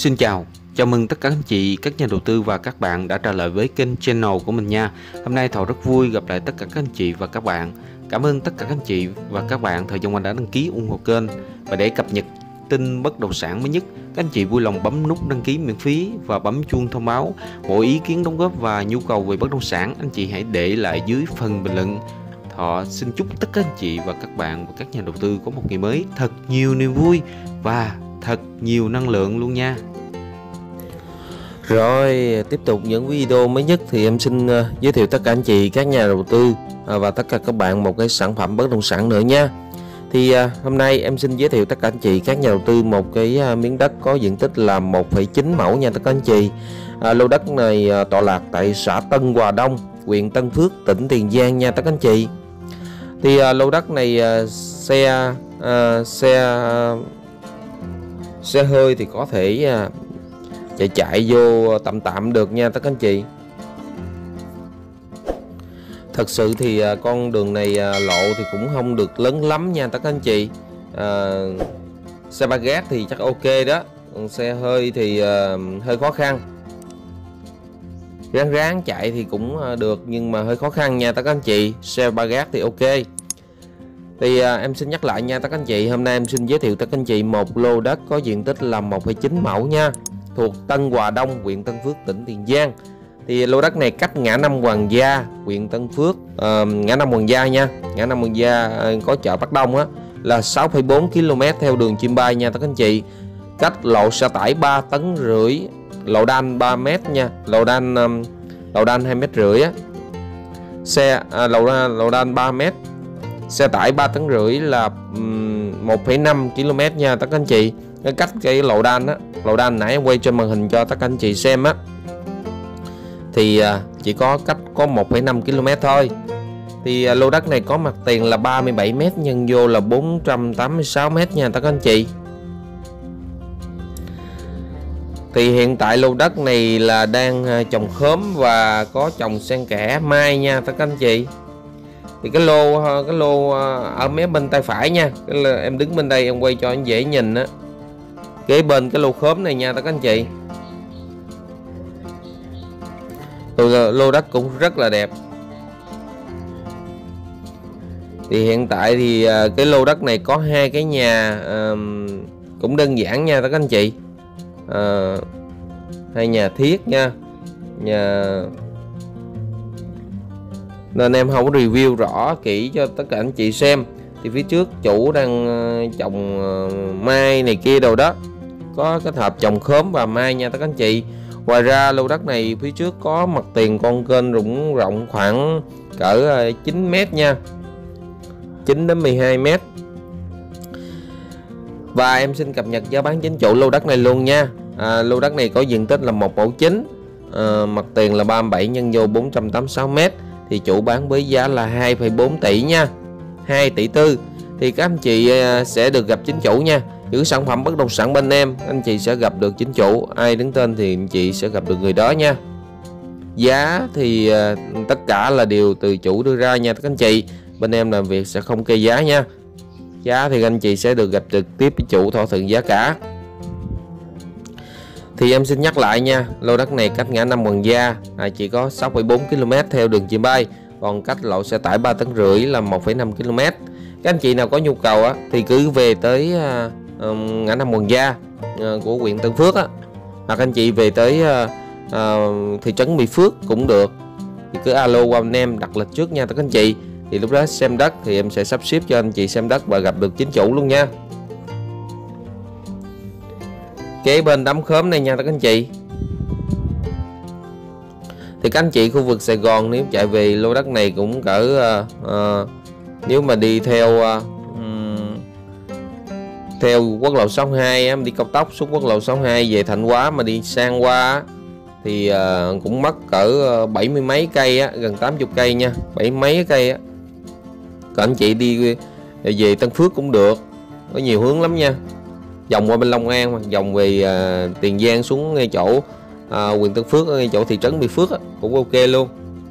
Xin chào, chào mừng tất cả anh chị, các nhà đầu tư và các bạn đã trở lại với kênh channel của mình nha. Hôm nay Thọ rất vui gặp lại tất cả các anh chị và các bạn. Cảm ơn tất cả các anh chị và các bạn thời gian qua đã đăng ký ủng hộ kênh. Và để cập nhật tin bất động sản mới nhất, các anh chị vui lòng bấm nút đăng ký miễn phí và bấm chuông thông báo. Mọi ý kiến đóng góp và nhu cầu về bất động sản, anh chị hãy để lại dưới phần bình luận. Thọ xin chúc tất cả anh chị và các bạn và các nhà đầu tư có một ngày mới thật nhiều niềm vui và thật nhiều năng lượng luôn nha. Rồi tiếp tục những video mới nhất thì em xin giới thiệu tất cả anh chị, các nhà đầu tư và tất cả các bạn một cái sản phẩm bất động sản nữa nha. Thì hôm nay em xin giới thiệu tất cả anh chị, các nhà đầu tư một cái miếng đất có diện tích là 1,9 mẫu nha tất cả anh chị. Lô đất này tọa lạc tại xã Tân Hòa Đông, huyện Tân Phước, tỉnh Tiền Giang nha tất cả anh chị. Thì lô đất này xe hơi thì có thể chạy vô tạm được nha tất cả anh chị. Thật sự thì con đường này lộ thì cũng không được lớn lắm nha tất cả anh chị. Xe ba gác thì chắc ok đó, còn xe hơi thì hơi khó khăn. Ráng chạy thì cũng được nhưng mà hơi khó khăn nha tất cả anh chị. Xe ba gác thì ok. Thì em xin nhắc lại nha tất cả anh chị, hôm nay em xin giới thiệu tất cả anh chị một lô đất có diện tích là 1,9 mẫu nha, thuộc Tân Hòa Đông, huyện Tân Phước, tỉnh Tiền Giang. Thì lô đất này cách ngã năm Hoàng Gia, huyện Tân Phước, ngã năm Hoàng Gia nha, ngã năm Hoàng Gia có chợ Bắc Đông á, là 6,4 km theo đường chim bay nha tất cả anh chị. Cách lộ xe tải 3,5 tấn, lộ đan 3 m nha, lộ đan 2,5 m á, lộ đan 3 m, xe tải 3,5 tấn là 1,5 km nha tất cả anh chị. Cái cách cái lộ đan á, lộ đan nãy em quay trên màn hình cho tất cả anh chị xem á, thì chỉ có cách có 1,5 km thôi. Thì lô đất này có mặt tiền là 37 m, nhân vô là 486 m nha tất cả anh chị. Thì hiện tại lô đất này là đang trồng khóm và có trồng xen kẽ mai nha tất cả anh chị. Thì cái lô ở mé bên tay phải nha, em đứng bên đây em quay cho anh dễ nhìn á, kế bên cái lô khóm này nha tất cả anh chị. Lô đất cũng rất là đẹp. Thì hiện tại thì cái lô đất này có hai cái nhà cũng đơn giản nha tất cả anh chị. Hai nhà thiết nha, nên em không có review rõ kỹ cho tất cả anh chị xem. Thì phía trước chủ đang trồng mai này kia đâu đó, có kết hợp trồng khóm và mai nha tất cả anh chị. Ngoài ra lô đất này phía trước có mặt tiền con kênh rủng rộng khoảng cỡ 9 m nha, 9 đến 12 m. Và em xin cập nhật giá bán chính chủ lô đất này luôn nha. Lô đất này có diện tích là 1 mẫu chính, mặt tiền là 37 nhân vô 486 m, thì chủ bán với giá là 2,4 tỷ nha, 2 tỷ tư. Thì các anh chị sẽ được gặp chính chủ nha. Những sản phẩm bất động sản bên em, anh chị sẽ gặp được chính chủ, ai đứng tên thì anh chị sẽ gặp được người đó nha. Giá thì tất cả là đều từ chủ đưa ra nha các anh chị. Bên em làm việc sẽ không kê giá nha. Giá thì anh chị sẽ được gặp trực tiếp với chủ thỏa thuận giá cả. Thì em xin nhắc lại nha, lô đất này cách ngã năm Hoàng Gia chỉ có 6,4 km theo đường chim bay, còn cách lộ xe tải 3,5 tấn là 1,5 km. Các anh chị nào có nhu cầu thì cứ về tới ngã năm Hoàng Gia của huyện Tân Phước hoặc anh chị về tới thị trấn Mỹ Phước cũng được, thì cứ alo qua anh em đặt lịch trước nha các anh chị. Thì lúc đó xem đất thì em sẽ sắp xếp cho anh chị xem đất và gặp được chính chủ luôn nha. Kế bên đám khóm này nha các anh chị. Thì các anh chị khu vực Sài Gòn nếu chạy về lô đất này cũng cỡ nếu mà đi theo quốc lộ 62 em đi cao tốc xuống quốc lộ 62 về Thạnh Hóa mà đi sang qua thì cũng mất cỡ 70 mấy cây gần 80 cây nha, 70 mấy cây Các anh chị đi về Tân Phước cũng được, có nhiều hướng lắm nha. Vòng qua bên Long An hoặc vòng về Tiền Giang xuống ngay chỗ huyện Tân Phước, ngay chỗ thị trấn Mỹ Phước cũng ok luôn.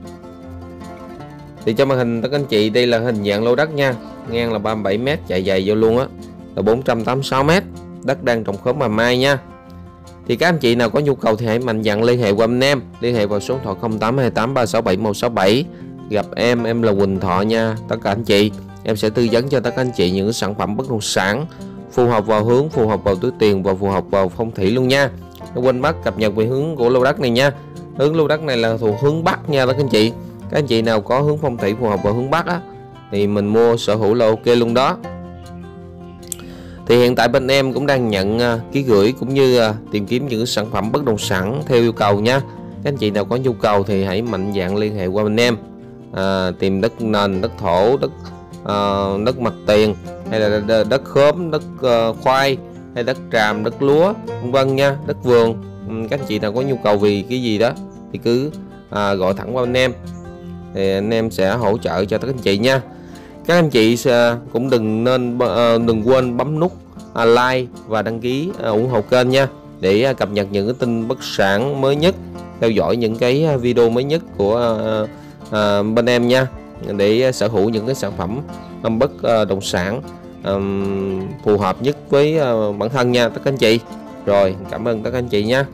Thì cho màn hình các anh chị, đây là hình dạng lô đất nha, ngang là 37 m, chạy dài vô luôn là 486 m, đất đang trồng khóm bà mai nha. Thì các anh chị nào có nhu cầu thì hãy mạnh dạn liên hệ qua bên em, liên hệ vào số điện thoại 0828 367 167. Gặp em là Quỳnh Thọ nha. Tất cả anh chị, em sẽ tư vấn cho tất cả anh chị những sản phẩm bất động sản phù hợp vào hướng, phù hợp vào túi tiền và phù hợp vào phong thủy luôn nha. Đừng quên bắt cập nhật về hướng của lô đất này nha. Hướng lô đất này là thuộc hướng Bắc nha tất cả anh chị. Các anh chị nào có hướng phong thủy phù hợp vào hướng Bắc á, thì mình mua sở hữu là ok luôn đó. Thì hiện tại bên em cũng đang nhận ký gửi cũng như tìm kiếm những sản phẩm bất động sản theo yêu cầu nha. Các anh chị nào có nhu cầu thì hãy mạnh dạn liên hệ qua bên em, tìm đất nền, đất thổ, đất mặt tiền, hay là đất khóm, đất khoai, hay đất tràm, đất lúa, vân vân nha, đất vườn. Các anh chị nào có nhu cầu vì cái gì đó thì cứ gọi thẳng qua bên em, thì anh em sẽ hỗ trợ cho tất cả anh chị nha. Các anh chị cũng đừng quên bấm nút like và đăng ký ủng hộ kênh nha, để cập nhật những cái tin bất sản mới nhất, theo dõi những cái video mới nhất của bên em nha, để sở hữu những cái sản phẩm bất động sản phù hợp nhất với bản thân nha tất cả anh chị. Rồi, cảm ơn tất cả anh chị nha.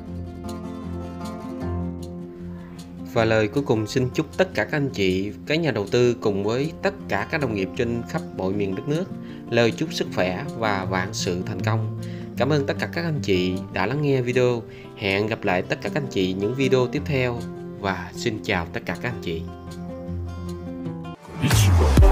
Và lời cuối cùng xin chúc tất cả các anh chị, các nhà đầu tư cùng với tất cả các đồng nghiệp trên khắp mọi miền đất nước lời chúc sức khỏe và vạn sự thành công. Cảm ơn tất cả các anh chị đã lắng nghe video. Hẹn gặp lại tất cả các anh chị những video tiếp theo và xin chào tất cả các anh chị.